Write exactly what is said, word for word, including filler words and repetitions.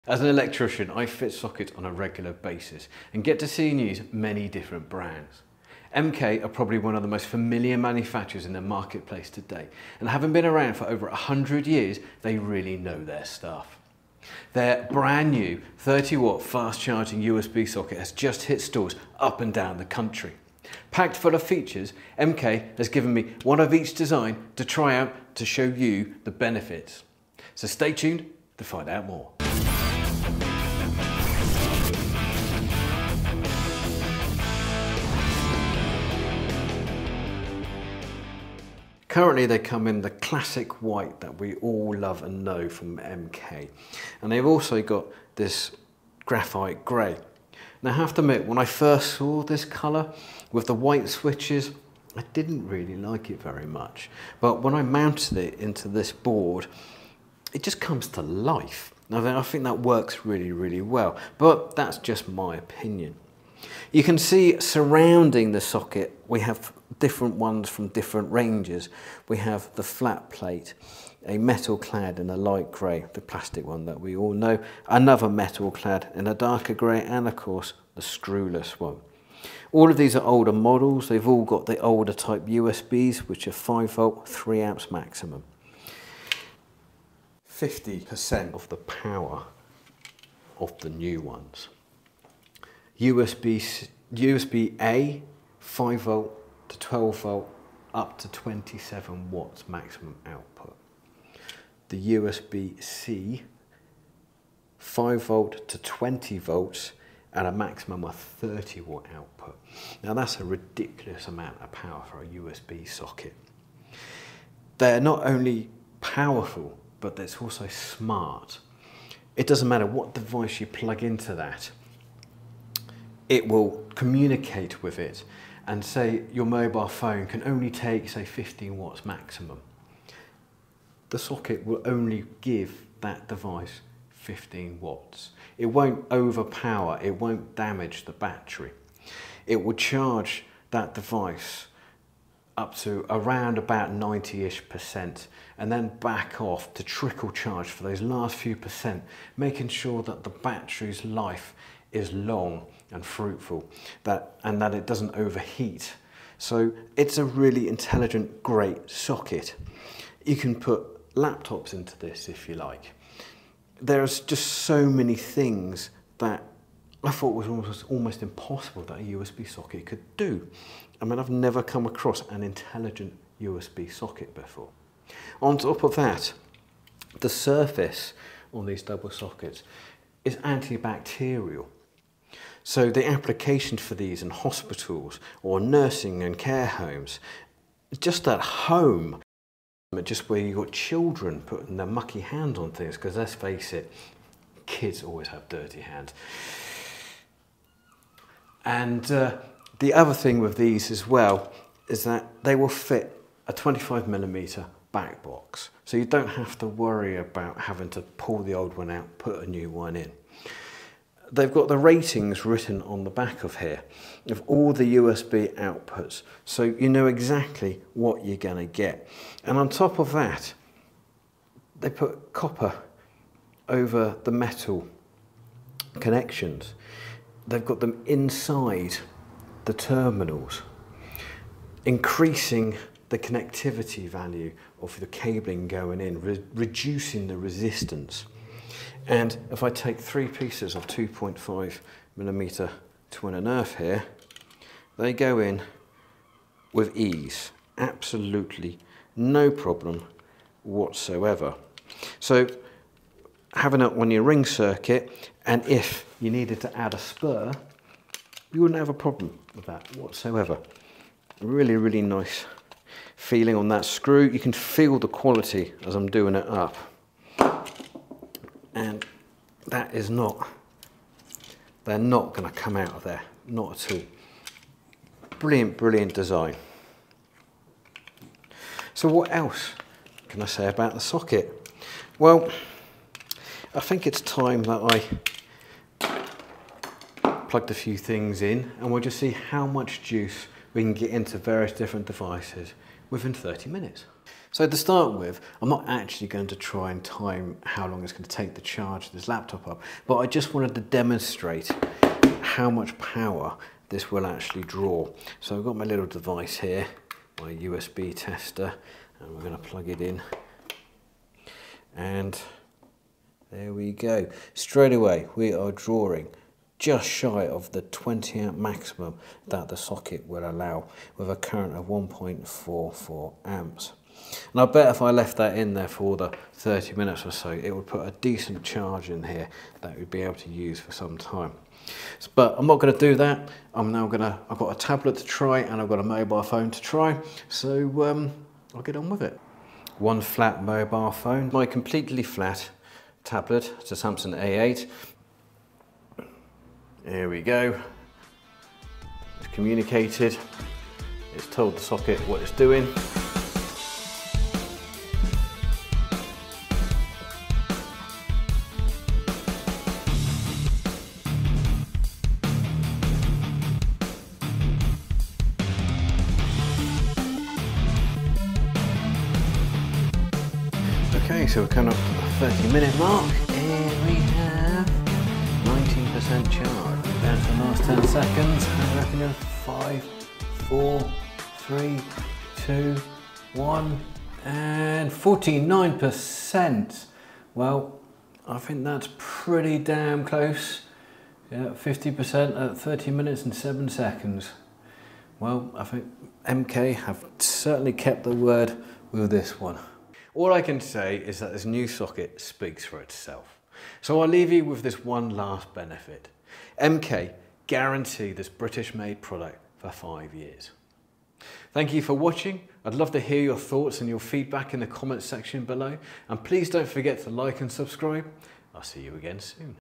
As an electrician, I fit sockets on a regular basis and get to see and use many different brands. M K are probably one of the most familiar manufacturers in the marketplace today, and having been around for over one hundred years, they really know their stuff. Their brand new thirty watt fast charging U S B socket has just hit stores up and down the country. Packed full of features, M K has given me one of each design to try out to show you the benefits. So stay tuned to find out more. Currently they come in the classic white that we all love and know from M K, and they've also got this graphite grey. Now I have to admit, when I first saw this colour with the white switches, I didn't really like it very much, but when I mounted it into this board, it just comes to life. Now I think that works really really well, but that's just my opinion. You can see surrounding the socket we have different ones from different ranges. We have the flat plate, a metal clad in a light grey, the plastic one that we all know, another metal clad in a darker grey, and of course the screwless one. All of these are older models. They've all got the older type U S Bs, which are five volt, three amps maximum. fifty percent of the power of the new ones. U S B, U S B A, five volt to twelve volt, up to twenty-seven watts maximum output. The U S B C, five volt to twenty volts, and a maximum of thirty watt output. Now that's a ridiculous amount of power for a U S B socket. They're not only powerful, but it's also smart. It doesn't matter what device you plug into that, it will communicate with it, and say your mobile phone can only take say fifteen watts maximum. The socket will only give that device fifteen watts. It won't overpower, it won't damage the battery. It will charge that device up to around about ninety-ish percent and then back off to trickle charge for those last few percent, making sure that the battery's life is long and fruitful, that and that it doesn't overheat. So it's a really intelligent, great socket. You can put laptops into this if you like. There's just so many things that I thought was almost, almost impossible that a U S B socket could do. I mean, I've never come across an intelligent U S B socket before. On top of that, the surface on these double sockets is antibacterial. So the application for these in hospitals or nursing and care homes, just at home, just where you've got children putting their mucky hands on things, because let's face it, kids always have dirty hands. And uh, the other thing with these as well is that they will fit a twenty-five millimeter back box. So you don't have to worry about having to pull the old one out, put a new one in. They've got the ratings written on the back of here of all the U S B outputs, so you know exactly what you're going to get. And on top of that, they put copper over the metal connections. They've got them inside the terminals, increasing the connectivity value of the cabling going in, re reducing the resistance. And if I take three pieces of two point five millimeter twin and earth here, they go in with ease, absolutely no problem whatsoever. So having it on your ring circuit, and if you needed to add a spur, you wouldn't have a problem with that whatsoever. Really, really nice feeling on that screw. You can feel the quality as I'm doing it up. And that is not, they're not going to come out of there, not at all. Brilliant, brilliant design. So what else can I say about the socket? Well, I think it's time that I plugged a few things in, and we'll just see how much juice we can get into various different devices within thirty minutes. So to start with, I'm not actually going to try and time how long it's going to take to charge this laptop up, but I just wanted to demonstrate how much power this will actually draw. So I've got my little device here, my U S B tester, and we're going to plug it in. And there we go. Straight away, we are drawing just shy of the twenty amp maximum that the socket will allow, with a current of one point four four amps. And I bet if I left that in there for the thirty minutes or so, it would put a decent charge in here that we'd be able to use for some time. But I'm not going to do that. I'm now going to, I've got a tablet to try and I've got a mobile phone to try. So um, I'll get on with it. One flat mobile phone, my completely flat tablet, it's a Samsung A eight. Here we go. It's communicated. It's told the socket what it's doing. Okay, so we're coming up to the thirty minute mark and we have nineteen percent charge. Down to the last ten seconds. I reckon you're five, four, three, two, one, and forty-nine percent. Well, I think that's pretty damn close. Yeah, fifty percent at thirty minutes and seven seconds. Well, I think M K have certainly kept the word with this one. All I can say is that this new socket speaks for itself. So I'll leave you with this one last benefit. M K guarantee this British-made product for five years. Thank you for watching. I'd love to hear your thoughts and your feedback in the comments section below. And please don't forget to like and subscribe. I'll see you again soon.